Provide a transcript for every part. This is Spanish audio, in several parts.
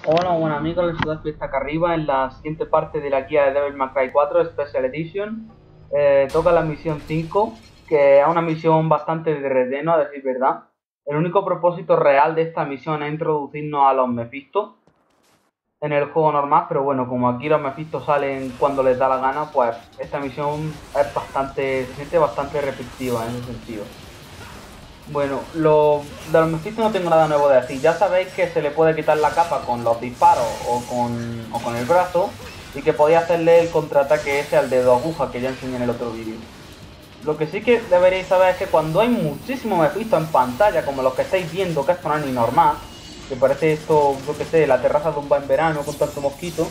Hola, bueno amigos, les saludo aquí acá arriba en la siguiente parte de la guía de Devil May Cry 4 Special Edition. Toca la misión 5, que es una misión bastante de relleno, a decir verdad. El único propósito real de esta misión es introducirnos a los Mephisto en el juego normal, pero bueno, como aquí los Mephisto salen cuando les da la gana, pues esta misión se siente bastante repetitiva en ese sentido. Bueno, de los Mephisto no tengo nada nuevo de decir. Ya sabéis que se le puede quitar la capa con los disparos o con el brazo. Y que podéis hacerle el contraataque ese al dedo aguja que ya enseñé en el otro vídeo. Lo que sí que deberéis saber es que cuando hay muchísimos Mephisto en pantalla, como los que estáis viendo, que esto no es ni normal, que parece esto, yo que sé, la terraza de un bar en verano con tanto mosquito,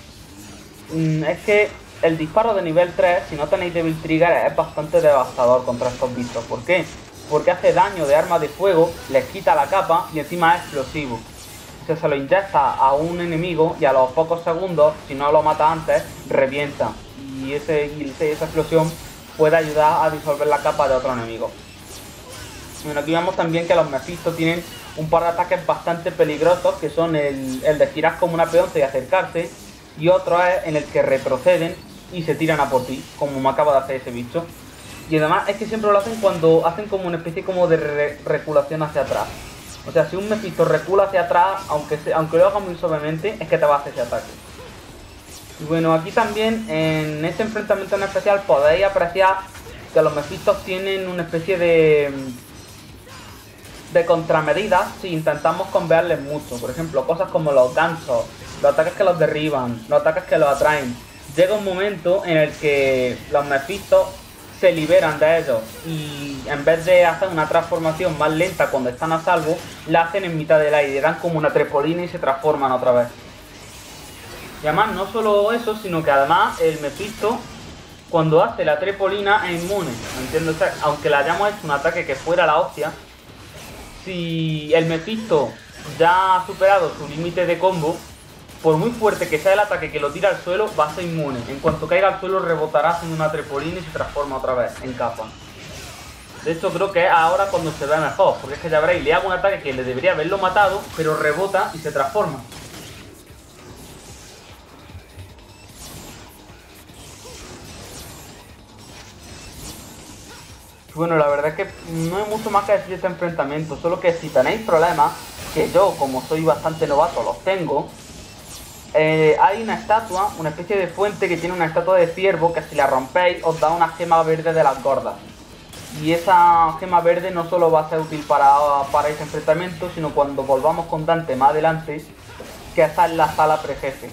es que el disparo de nivel 3, si no tenéis Devil Trigger, es bastante devastador contra estos bichos. ¿Por qué? Porque hace daño de arma de fuego, les quita la capa y encima es explosivo. O sea, se lo inyecta a un enemigo y a los pocos segundos, si no lo mata antes, revienta. Y esa explosión puede ayudar a disolver la capa de otro enemigo. Bueno, aquí vemos también que los Mephisto tienen un par de ataques bastante peligrosos, que son el de girar como una peonza y acercarse, y otro es en el que retroceden y se tiran a por ti, como me acaba de hacer ese bicho. Y además es que siempre lo hacen cuando hacen como una especie como de reculación hacia atrás. O sea, si un Mephisto recula hacia atrás, aunque lo haga muy suavemente, es que te va a hacer ese ataque. Y bueno, aquí también en este enfrentamiento en especial podéis apreciar que los Mephistos tienen una especie de contramedidas si intentamos convearles mucho. Por ejemplo, cosas como los ganchos, los ataques que los derriban, los ataques que los atraen. Llega un momento en el que los Mephistos se liberan de ellos y en vez de hacer una transformación más lenta cuando están a salvo, la hacen en mitad del aire, dan como una trepolina y se transforman otra vez. Y además no solo eso, sino que además el Mephisto cuando hace la trepolina es inmune, ¿entiendes? O sea, aunque le hayamos hecho un ataque que fuera la hostia, si el Mephisto ya ha superado su límite de combo, por muy fuerte que sea el ataque que lo tira al suelo, va a ser inmune. En cuanto caiga al suelo rebotará en una trepolina y se transforma otra vez en capa. De hecho creo que es ahora cuando se ve mejor, porque es que ya veréis, le hago un ataque que le debería haberlo matado, pero rebota y se transforma. Bueno, la verdad es que no hay mucho más que decir de este enfrentamiento, solo que si tenéis problemas, que yo como soy bastante novato los tengo, hay una estatua, una especie de fuente que tiene una estatua de ciervo que si la rompéis os da una gema verde de las gordas. Y esa gema verde no solo va a ser útil para ese enfrentamiento, sino cuando volvamos con Dante más adelante, que está en la sala prejefe.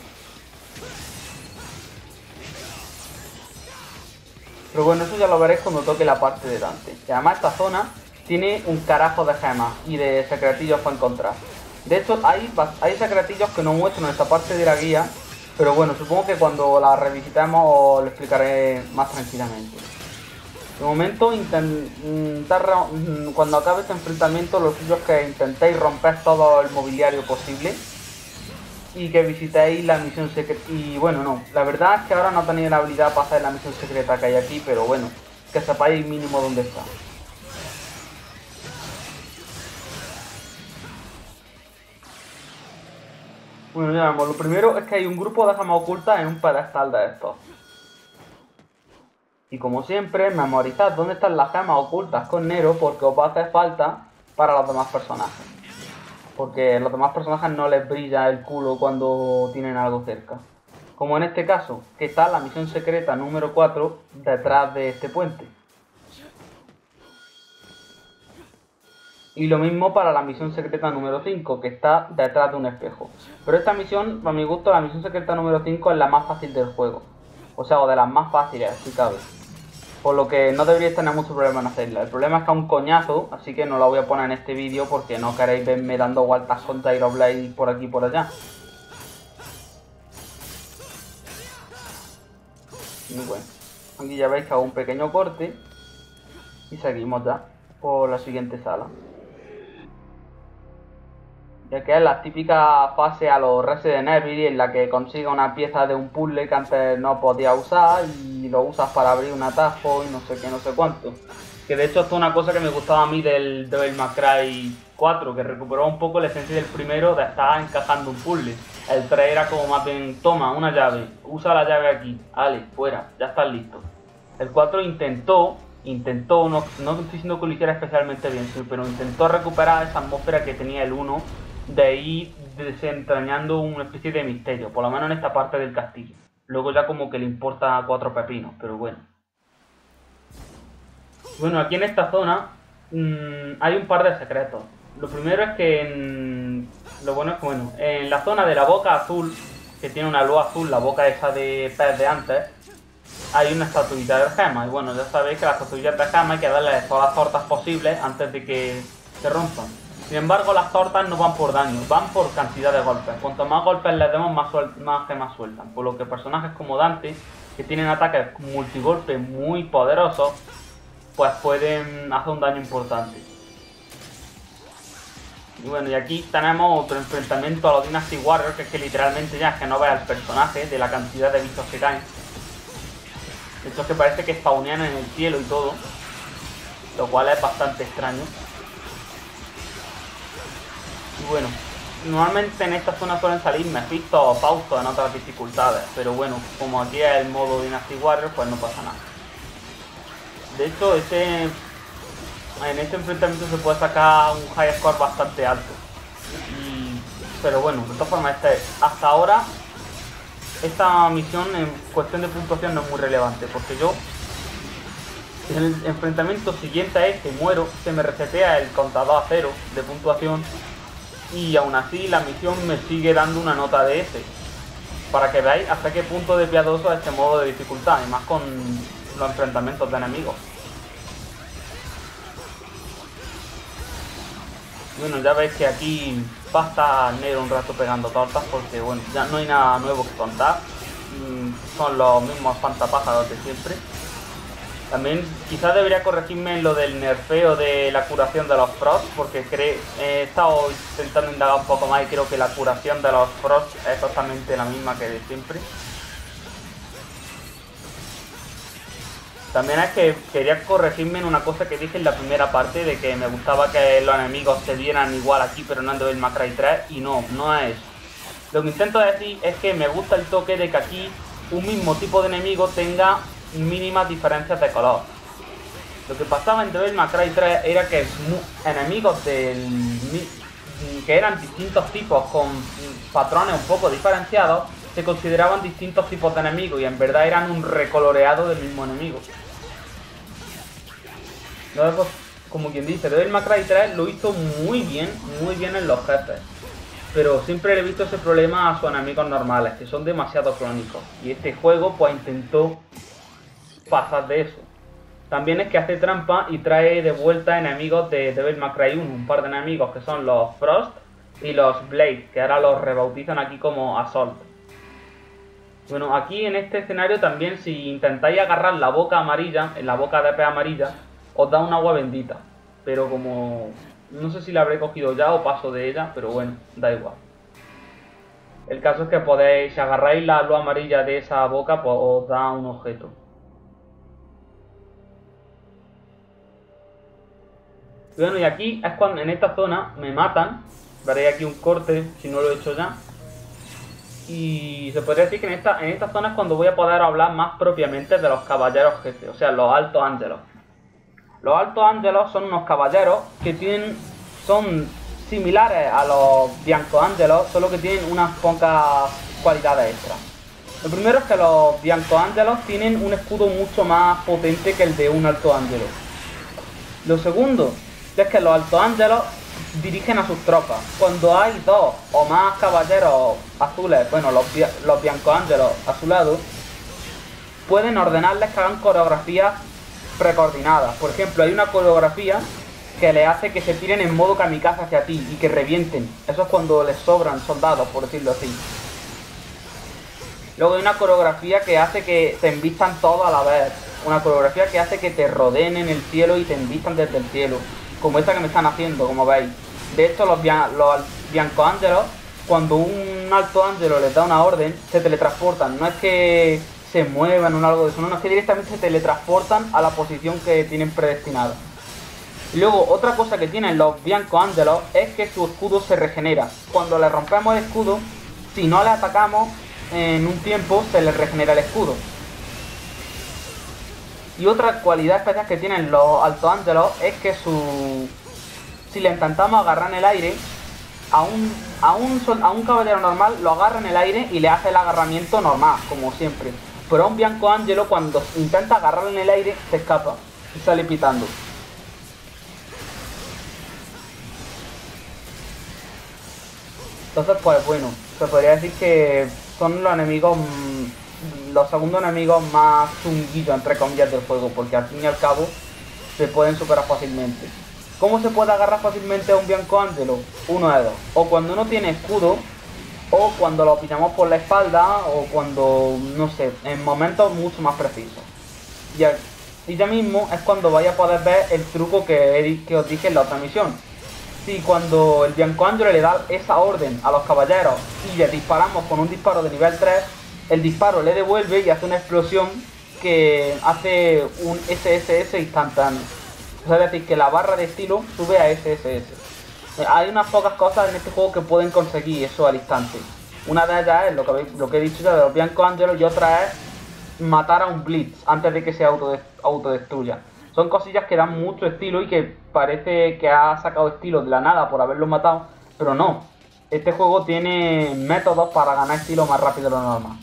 Pero bueno, eso ya lo veréis cuando toque la parte de Dante. Y además esta zona tiene un carajo de gemas y de secretillos para encontrar. De hecho, hay secretillos que no muestro en esta parte de la guía, pero bueno, supongo que cuando la revisitemos os lo explicaré más tranquilamente. De momento, cuando acabe este enfrentamiento, lo suyo es que intentéis romper todo el mobiliario posible y que visitéis la misión secreta. Y bueno, no, la verdad es que ahora no tenéis la habilidad para hacer la misión secreta que hay aquí, pero bueno, que sepáis mínimo dónde está. Bueno, ya vemos, lo primero es que hay un grupo de gemas ocultas en un pedestal de estos. Y como siempre, memorizad dónde están las gemas ocultas con Nero porque os va a hacer falta para los demás personajes. Porque a los demás personajes no les brilla el culo cuando tienen algo cerca. Como en este caso, que está la misión secreta número 4 detrás de este puente. Y lo mismo para la misión secreta número 5, que está detrás de un espejo. Pero esta misión, a mi gusto, la misión secreta número 5 es la más fácil del juego. O sea, o de las más fáciles, si cabe. Por lo que no deberíais tener mucho problema en hacerla. El problema es que es un coñazo, así que no la voy a poner en este vídeo porque no queréis verme dando vueltas con Tyroblade por aquí y por allá. Muy bueno. Aquí ya veis que hago un pequeño corte y seguimos ya por la siguiente sala. Ya que es la típica fase a los Resident Evil en la que consigue una pieza de un puzzle que antes no podía usar y lo usas para abrir un atajo y no sé qué, no sé cuánto. Que de hecho esto es una cosa que me gustaba a mí del Devil May Cry 4, que recuperó un poco la esencia del primero de estar encajando un puzzle. El 3 era como más bien, toma una llave, usa la llave aquí, vale, fuera, ya estás listo. El 4 intentó, no estoy diciendo que lo hiciera especialmente bien, pero intentó recuperar esa atmósfera que tenía el 1 de ir desentrañando una especie de misterio, por lo menos en esta parte del castillo. Luego ya como que le importa 4 pepinos, pero bueno. Bueno, aquí en esta zona hay un par de secretos. Lo primero es que lo bueno es que, bueno, en la zona de la boca azul, que tiene una luz azul, la boca esa de pez de antes, hay una estatuilla de gema. Y bueno, ya sabéis que las estatuillas de gema hay que darle todas las tortas posibles antes de que se rompan. Sin embargo, las tortas no van por daño, van por cantidad de golpes. Cuanto más golpes les demos, más gemas sueltan. Por lo que personajes como Dante, que tienen ataques multigolpe muy poderosos, pues pueden hacer un daño importante. Y bueno, y aquí tenemos otro enfrentamiento a los Dynasty Warriors, que es que literalmente ya es que no veas el personaje de la cantidad de bichos que caen. De hecho, que parece que spawnean en el cielo y todo, lo cual es bastante extraño. Y bueno, normalmente en esta zona suelen salir Mephisto o Fausto en otras dificultades, pero bueno, como aquí es el modo Dynasty Warriors, pues no pasa nada. De hecho, en este enfrentamiento se puede sacar un high score bastante alto. Pero bueno, de todas formas, hasta ahora esta misión en cuestión de puntuación no es muy relevante, porque yo en el enfrentamiento siguiente a este muero, se me resetea el contador a 0 de puntuación y aún así la misión me sigue dando una nota de S, para que veáis hasta qué punto de piadoso es este modo de dificultad, y más con los enfrentamientos de enemigos. Bueno, ya veis que aquí va a estar negro un rato pegando tortas porque bueno, ya no hay nada nuevo que contar. Son los mismos espantapájaros de siempre. También quizás debería corregirme en lo del nerfeo de la curación de los Frost, porque he estado intentando indagar un poco más y creo que la curación de los Frost es exactamente la misma que de siempre. También es que quería corregirme en una cosa que dije en la primera parte, de que me gustaba que los enemigos se vieran igual aquí pero no en Devil May Cry 3, y no es eso. Lo que intento decir es que me gusta el toque de que aquí un mismo tipo de enemigo tenga mínimas diferencias de color. Lo que pasaba en Devil May Cry 3 era que enemigos que eran distintos tipos con patrones un poco diferenciados se consideraban distintos tipos de enemigos y en verdad eran un recoloreado del mismo enemigo. Luego, como quien dice, Devil May Cry 3 lo hizo muy bien en los jefes. Pero siempre le he visto ese problema a sus enemigos normales, que son demasiado crónicos. Y este juego pues intentó pasar de eso. También es que hace trampa y trae de vuelta enemigos de Devil May Cry 1. Un par de enemigos que son los Frost y los Blade, que ahora los rebautizan aquí como Assault. Bueno, aquí en este escenario también, si intentáis agarrar la boca amarilla, en la boca de pez amarilla, os da un agua bendita. Pero como no sé si la habré cogido ya o paso de ella, pero bueno, da igual. El caso es que podéis, si agarráis la luz amarilla de esa boca, pues os da un objeto. Bueno, y aquí es cuando en esta zona me matan. Veréis aquí un corte, si no lo he hecho ya. Y se podría decir que en esta zona es cuando voy a poder hablar más propiamente de los caballeros jefes, o sea, los altos ángelos. Los altos ángelos son unos caballeros que son similares a los bianco ángelos, solo que tienen unas pocas cualidades extras. Lo primero es que los bianco ángelos tienen un escudo mucho más potente que el de un alto ángelo. Lo segundo es que los altos ángelos dirigen a sus tropas. Cuando hay dos o más caballeros azules, bueno, los bianco ángelos azulados, pueden ordenarles que hagan coreografías precoordinadas. Por ejemplo, hay una coreografía que le hace que se tiren en modo kamikaze hacia ti y que revienten. Eso es cuando les sobran soldados, por decirlo así. Luego hay una coreografía que hace que te embistan todos a la vez. Una coreografía que hace que te rodeen en el cielo y te embistan desde el cielo. Como esta que me están haciendo, como veis. De hecho, los bianco ángelos, cuando un alto ángelo les da una orden, se teletransportan. No es que se muevan o algo de eso, no, es que directamente se teletransportan a la posición que tienen predestinada. Y luego, otra cosa que tienen los bianco ángelos es que su escudo se regenera. Cuando le rompemos el escudo, si no le atacamos en un tiempo se le regenera el escudo. Y otra cualidad especial que tienen los Alto Ángelos es que si le intentamos agarrar en el aire, a un caballero normal lo agarra en el aire y le hace el agarramiento normal, como siempre. Pero a un Bianco Angelo, cuando intenta agarrarlo en el aire, se escapa y sale pitando. Entonces, pues bueno, se podría decir que son los enemigos, los segundos enemigos más chunguillos, entre comillas, del juego, porque al fin y al cabo se pueden superar fácilmente. ¿Cómo se puede agarrar fácilmente a un Bianco Angelo? Uno de dos. O cuando no tiene escudo, o cuando lo pillamos por la espalda, o cuando, no sé, en momentos mucho más precisos. Y ya mismo es cuando vais a poder ver el truco que os dije en la otra misión. Si cuando el Bianco Angelo le da esa orden a los caballeros y le disparamos con un disparo de nivel 3, el disparo le devuelve y hace una explosión que hace un SSS instantáneo. Es decir, que la barra de estilo sube a SSS. Hay unas pocas cosas en este juego que pueden conseguir eso al instante. Una de ellas es lo que he dicho ya de los Bianco Angelo, y otra es matar a un Blitz antes de que se autodestruya. Son cosillas que dan mucho estilo y que parece que ha sacado estilo de la nada por haberlo matado, pero no. Este juego tiene métodos para ganar estilo más rápido de lo normal.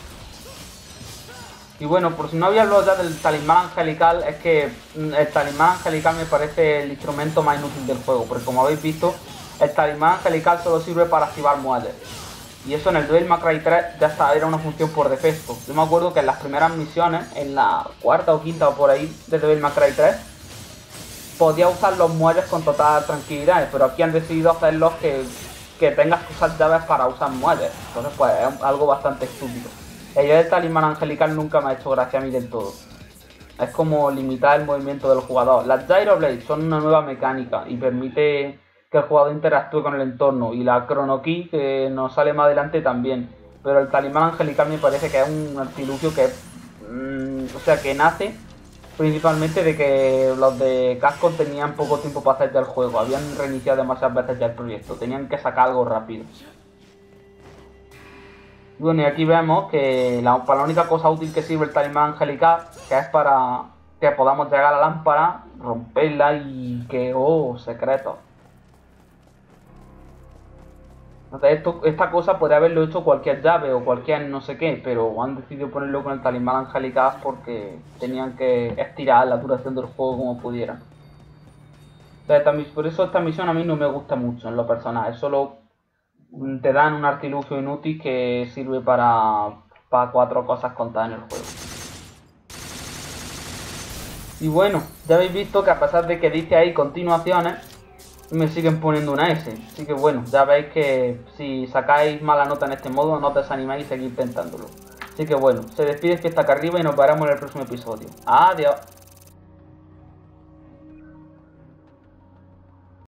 Y bueno, por si no había hablado ya del talismán angelical, es que el talismán angelical me parece el instrumento más inútil del juego, porque como habéis visto, el talismán angelical solo sirve para activar muelles. Y eso en el Devil May Cry 3 ya era una función por defecto. Yo me acuerdo que en las primeras misiones, en la cuarta o quinta o por ahí de Devil May Cry 3, podía usar los muelles con total tranquilidad, pero aquí han decidido hacerlos que tengas que usar llaves para usar muelles. Entonces pues es algo bastante estúpido. El del talismán angelical nunca me ha hecho gracia a mí del todo. Es como limitar el movimiento del jugador. Las Gyro Blades son una nueva mecánica y permite que el jugador interactúe con el entorno, y la Chrono Key, que nos sale más adelante, también. Pero el talismán angelical me parece que es un artilugio que que nace principalmente de que los de Capcom tenían poco tiempo para hacer ya el juego, habían reiniciado demasiadas veces ya el proyecto, tenían que sacar algo rápido. Bueno, y aquí vemos que para la única cosa útil que sirve el talismán angelical, que es para que podamos llegar a la lámpara, romperla y que... ¡oh, secreto! Entonces esta cosa podría haberlo hecho cualquier llave o cualquier no sé qué, pero han decidido ponerlo con el talismán angelical porque tenían que estirar la duración del juego como pudieran. Entonces, por eso esta misión a mí no me gusta mucho en lo personal, es solo te dan un artilugio inútil que sirve para 4 cosas contadas en el juego. Y bueno, ya habéis visto que a pesar de que dice ahí continuaciones, me siguen poniendo una S. Así que bueno, ya veis que si sacáis mala nota en este modo, no os desaniméis y seguid intentándolo. Así que bueno, se despide Fiesta acá arriba y nos veremos en el próximo episodio. Adiós.